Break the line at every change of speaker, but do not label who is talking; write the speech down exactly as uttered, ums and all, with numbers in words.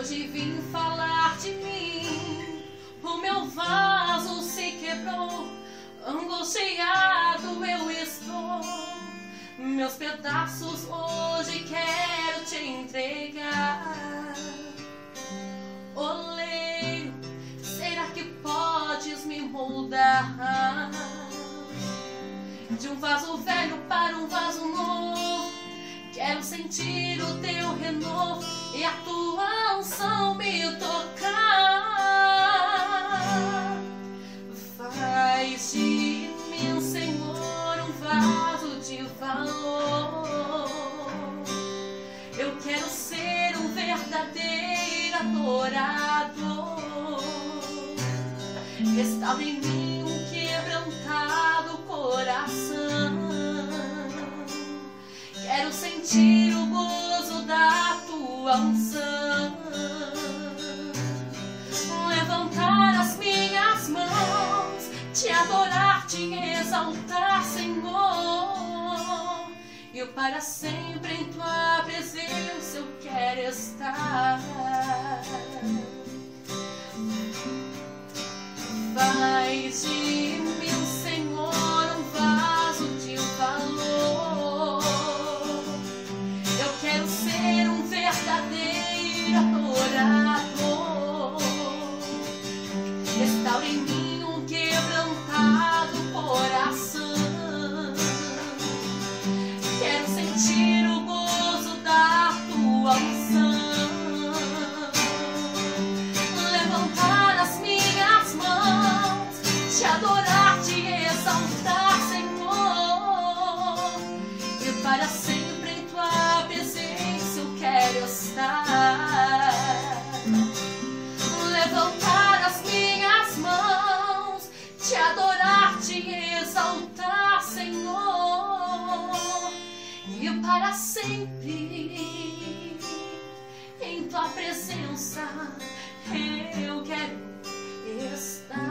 Hoje vim falar de mim, o meu vaso se quebrou, angustiado eu estou. Meus pedaços hoje quero te entregar. Oleiro, será que podes me moldar? De um vaso velho para um vaso novo, quero sentir o teu renovo e a tua unção me tocar. Faz de mim, Senhor, um vaso de valor. Eu quero ser um verdadeiro adorador. Restaura em mim um quebrantado coração. Quero sentir o gozo da tua unção. Levantar as minhas mãos, te adorar, te exaltar, Senhor. E para sempre em tua presença eu quero estar. Faz de mim, Senhor, um vaso de valor. Eu quero ser um verdadeiro adorador. Restaura em mim um quebrantado coração. Quero sentir o gozo da tua unção. Levantar as minhas mãos, te adorar, te exaltar, Senhor. E para sempre em tua presença eu quero estar. Levantar as minhas mãos, te adorar, te exaltar, Senhor. E para sempre em tua presença eu quero estar.